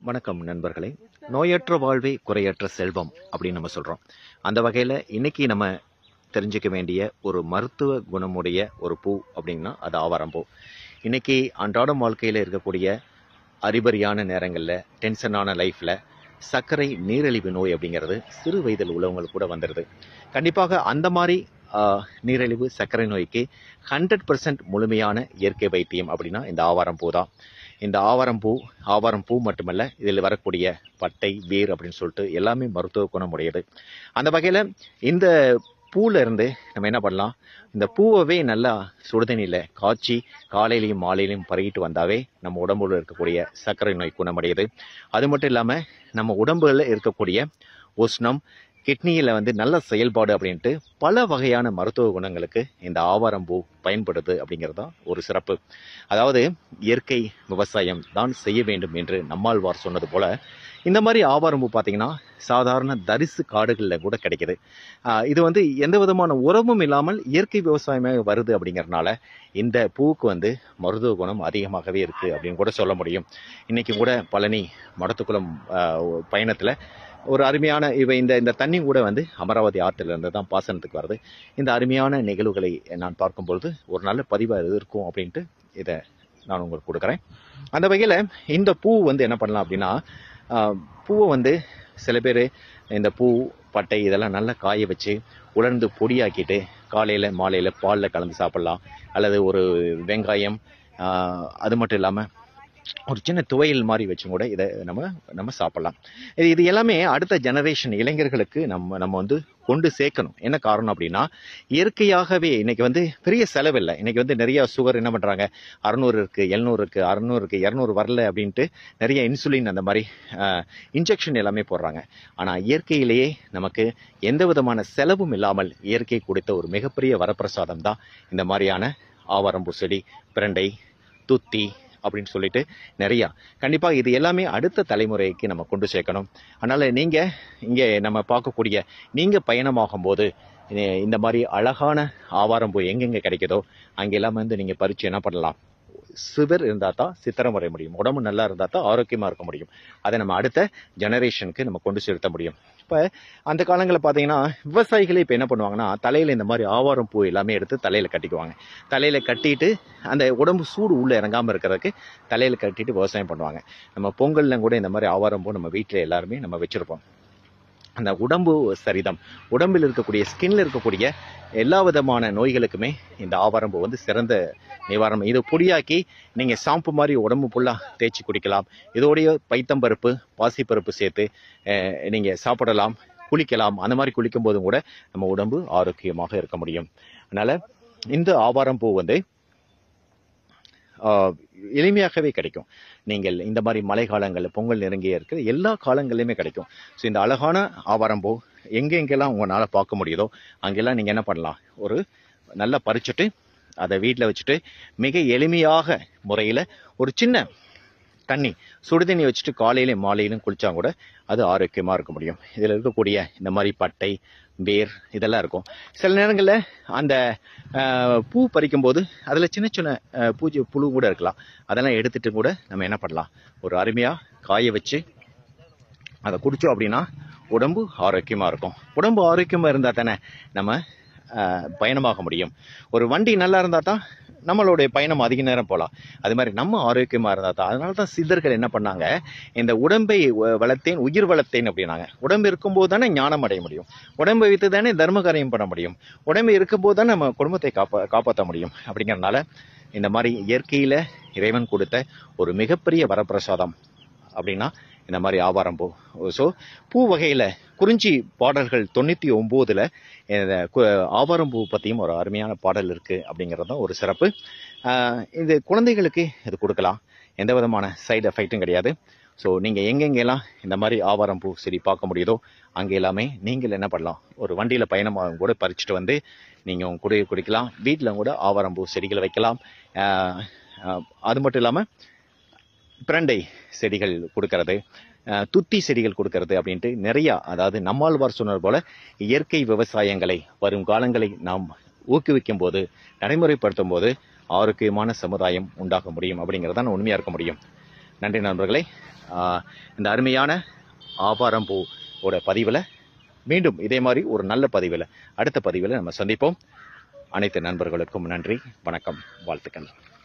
வணக்கம் நண்பர்களே. நோயற்ற வாழ்வே குறையற்ற செல்வம் அப்படின்னு நம்ம சொல்கிறோம். அந்த வகையில் இன்னைக்கு நம்ம தெரிஞ்சுக்க வேண்டிய ஒரு மருத்துவ குணமுடைய ஒரு பூ அப்படின்னா அது ஆவாரம்பூ. இன்னைக்கு அன்றாடம் வாழ்க்கையில் இருக்கக்கூடிய அறிபறியான நேரங்களில், டென்ஷனான லைஃப்பில் சர்க்கரை நீரிழிவு நோய் அப்படிங்கிறது சிறு வயதில் உள்ளவங்களுக்கு கூட வந்துடுது. கண்டிப்பாக அந்த மாதிரி நீரிழிவு சர்க்கரை நோய்க்கு 100% முழுமையான இயற்கை வைத்தியம் அப்படின்னா இந்த ஆவாரம்பூ தான். இந்த ஆவாரம் பூ மட்டுமல்ல, இதில் வரக்கூடிய பட்டை, வேர் அப்படின்னு சொல்லிட்டு எல்லாமே மருத்துவ குணம் உடையது. அந்த வகையில் இந்த பூவில் இருந்து நம்ம என்ன பண்ணலாம், இந்த பூவவே நல்லா சுடுதண்ணியில் காய்ச்சி காலையிலையும் மாலையிலையும் பருகிட்டு வந்தாவே நம்ம உடம்புல இருக்கக்கூடிய சர்க்கரை நோய் குணமடையுது. அது மட்டும் இல்லாமல் நம்ம உடம்புல இருக்கக்கூடிய உஷ்ணம், கிட்னியில் நல்ல செயல்பாடு அப்படின்ட்டு பல வகையான மருத்துவ குணங்களுக்கு இந்த ஆவாரம்பூ பயன்படுது அப்படிங்கிறது தான் ஒரு சிறப்பு. அதாவது இயற்கை விவசாயம் தான் செய்ய வேண்டும் என்று நம்மாழ்வார் சொன்னது போல, இந்த மாதிரி ஆவாரம்பூ பார்த்தீங்கன்னா சாதாரண தரிசு காடுகளில் கூட கிடைக்குது. இது எந்த விதமான உரமும் இல்லாமல் இயற்கை விவசாயமாக வருது அப்படிங்கிறதுனால இந்த பூவுக்கு மருத்துவ குணம் அதிகமாகவே இருக்குது அப்படின்னு கூட சொல்ல முடியும். இன்றைக்கி கூட பழனி மடத்துக்குளம் பயணத்தில் ஒரு அருமையான இந்த தண்ணி கூட அமராவதி ஆற்றிலிருந்து தான் பாசனத்துக்கு வருது. இந்த அருமையான நிகழ்வுகளை நான் பார்க்கும்பொழுது ஒரு நல்ல பதிவாக இருக்கும் அப்படின்ட்டு இதை நான் உங்களுக்கு கொடுக்குறேன். அந்த வகையில் இந்த பூ என்ன பண்ணலாம் அப்படின்னா, பூவை சில பேர் இந்த பூ பட்டை இதெல்லாம் நல்லா காய வச்சு உலர்ந்து பொடியாக்கிட்டு காலையில் மாலையில் பாலில் கலந்து சாப்பிட்லாம். அல்லது ஒரு வெங்காயம், அது மட்டும் இல்லாமல் ஒரு சின்ன துவையல் மாதிரி வச்சும் கூட இதை நம்ம சாப்பிடலாம். இது எல்லாமே அடுத்த ஜெனரேஷன் இளைஞர்களுக்கு நம்ம கொண்டு சேர்க்கணும். என்ன காரணம் அப்படின்னா, இயற்கையாகவே இன்னைக்கு பெரிய செலவில்லை. இன்னைக்கு நிறைய சுகர் என்ன பண்றாங்க, 600 இருக்கு, 700 இருக்கு, 600 இருக்கு, 200 வரல அப்படின்ட்டு நிறைய இன்சுலின் அந்த மாதிரி இன்ஜெக்ஷன் எல்லாமே போடுறாங்க. ஆனா இயற்கையிலேயே நமக்கு எந்த விதமான செலவும் இல்லாமல் இயற்கை கொடுத்த ஒரு மிகப்பெரிய வரப்பிரசாதம் தான் இந்த மாதிரியான ஆவாரம்பூ செடி, பிரண்டை, துத்தி அப்படின்னு சொல்லிட்டு நிறையா. கண்டிப்பாக இது எல்லாமே அடுத்த தலைமுறைக்கு நம்ம கொண்டு சேர்க்கணும். அதனால் நீங்கள் இங்கே நம்ம பார்க்கக்கூடிய நீங்கள் பயணமாகும் போது இந்த மாதிரி அழகான ஆவாரம்பூ எங்கெங்கே கிடைக்குதோ அங்கெல்லாம் நீங்கள் பறித்து என்ன பண்ணலாம், சுவர் இருந்தால் தான் சித்திரம் வரைய முடியும், உடம்பு நல்லா இருந்தால் தான் ஆரோக்கியமாக இருக்க முடியும். அதை நம்ம அடுத்த ஜெனரேஷனுக்கு நம்ம கொண்டு செலுத்த முடியும். இப்போ அந்த காலங்களில் பார்த்தீங்கன்னா விவசாயிகளே இப்போ என்ன பண்ணுவாங்கன்னா, தலையில் இந்த மாதிரி ஆவாரம் பூ எல்லாமே எடுத்து தலையில் கட்டிக்குவாங்க. தலையில் கட்டிட்டு அந்த உடம்பு சூடு உள்ளே இறங்காமல் இருக்கிறதுக்கு தலையில் கட்டிட்டு விவசாயம் பண்ணுவாங்க. நம்ம பொங்கல்ல கூட இந்த மாதிரி ஆவாரம் பூ நம்ம வீட்டில் எல்லாருமே நம்ம வச்சுருப்போம். அந்த உடம்பு சரிதம், உடம்பில் இருக்கக்கூடிய ஸ்கின்ல இருக்கக்கூடிய எல்லா விதமான நோய்களுக்குமே இந்த ஆவாரம்பூ சிறந்த நிவாரணம். இதை பொடியாக்கி நீங்கள் ஷாம்பு மாதிரி உடம்பு ஃபுல்லாக தேய்ச்சி குடிக்கலாம். இதோடைய பைத்தம்பருப்பு, பாசிப்பருப்பு சேர்த்து நீங்கள் சாப்பிடலாம், குளிக்கலாம். அந்த மாதிரி குளிக்கும் போதும் கூட நம்ம உடம்பு ஆரோக்கியமாக இருக்க முடியும். அதனால் இந்த ஆவாரம்பூ எளிமையாகவே கிடைக்கும். நீங்கள் இந்த மாதிரி மழை காலங்களில், பொங்கல் நெருங்கிய இருக்கிற எல்லா காலங்களிலுமே கிடைக்கும். ஸோ இந்த அழகான ஆவாரம்பூ எங்கெங்கெல்லாம் உங்களால் பார்க்க முடியுதோ அங்கெல்லாம் நீங்கள் என்ன பண்ணலாம், ஒரு நல்லா பறிச்சுட்டு அதை வீட்டில் வச்சுட்டு மிக எளிமையாக முறையில் ஒரு சின்ன தண்ணி, சுடுதண்ணி வச்சுட்டு காலையிலையும் மாலையிலும் குளித்தா கூட அது ஆரோக்கியமாக இருக்க முடியும். இதில் இருக்கக்கூடிய இந்த மாதிரி பட்டை, வேர் இதெல்லாம் இருக்கும். சில நேரங்களில் அந்த பூ பறிக்கும்போது அதில் சின்ன சின்ன பூச்சி புழு கூட இருக்கலாம். அதெல்லாம் எடுத்துகிட்டு கூட நம்ம என்ன பண்ணலாம், ஒரு அருமையாக காய வச்சு அதை குடித்தோம் அப்படின்னா உடம்பு ஆரோக்கியமாக இருக்கும். உடம்பு ஆரோக்கியமாக இருந்தால் தானே நம்ம பயணமாக முடியும். ஒரு வண்டி நல்லா இருந்தால் தான் நம்மளுடைய பயணம் அதிக நேரம் போகலாம். அது மாதிரி நம்ம ஆரோக்கியமாக இருந்தால் தான். அதனால தான் சித்தர்கள் என்ன பண்ணாங்க, இந்த உடம்பை வளர்த்தேன் உயிர் வளர்த்தேன் அப்படின்னாங்க. உடம்பு இருக்கும்போது தானே ஞானம் அடைய முடியும், உடம்பை வைத்து தானே தர்ம காரியம் பண்ண முடியும், உடம்பு இருக்கும்போது தான் நம்ம குடும்பத்தை காப்பாற்ற முடியும். அப்படிங்கிறதுனால இந்த மாதிரி இயற்கையில் இறைவன் கொடுத்த ஒரு மிகப்பெரிய வரப்பிரசாதம் அப்படின்னா இந்த மாதிரி ஆவாரம்பூ. ஸோ பூ வகையில் குறிஞ்சி பாடல்கள் 99ல் இந்த ஆவாரம்பூ பற்றியும் ஒரு அருமையான பாடல் இருக்குது. அப்படிங்கிறது தான் ஒரு சிறப்பு. இது குழந்தைகளுக்கு இது கொடுக்கலாம், எந்த விதமான சைடு எஃபெக்ட்டும் கிடையாது. ஸோ நீங்கள் எங்கெங்கெல்லாம் இந்த மாதிரி ஆவாரம்பூ செடி பார்க்க முடியுதோ அங்கே எல்லாமே நீங்கள் என்ன பண்ணலாம், ஒரு வண்டியில் பயணமாக கூட பறிச்சுட்டு நீங்கள் குடிக்கலாம். வீட்டில் கூட ஆவாரம்பூ செடிகளை வைக்கலாம். அது மட்டும் இல்லாமல் பிரண்டை செடிகள் கொடுக்கறது, துத்தி செடிகள் கொடுக்கறது அப்படின்ட்டு நிறையா, அதாவது நம்மாழ்வார் சொன்னது போல இயற்கை விவசாயங்களை வரும் காலங்களை நாம் ஊக்குவிக்கும் போது, நடைமுறைப்படுத்தும் போது ஆரோக்கியமான சமுதாயம் உண்டாக முடியும். அப்படிங்கிறதான் உண்மையாக இருக்க முடியும். நன்றி நண்பர்களே. இந்த அருமையான ஆவாரம்பூவோட பதிவில் மீண்டும் இதே மாதிரி ஒரு நல்ல பதிவில் அடுத்த பதிவில் நம்ம சந்திப்போம். அனைத்து நண்பர்களுக்கும் நன்றி, வணக்கம், வாழ்த்துக்கள்.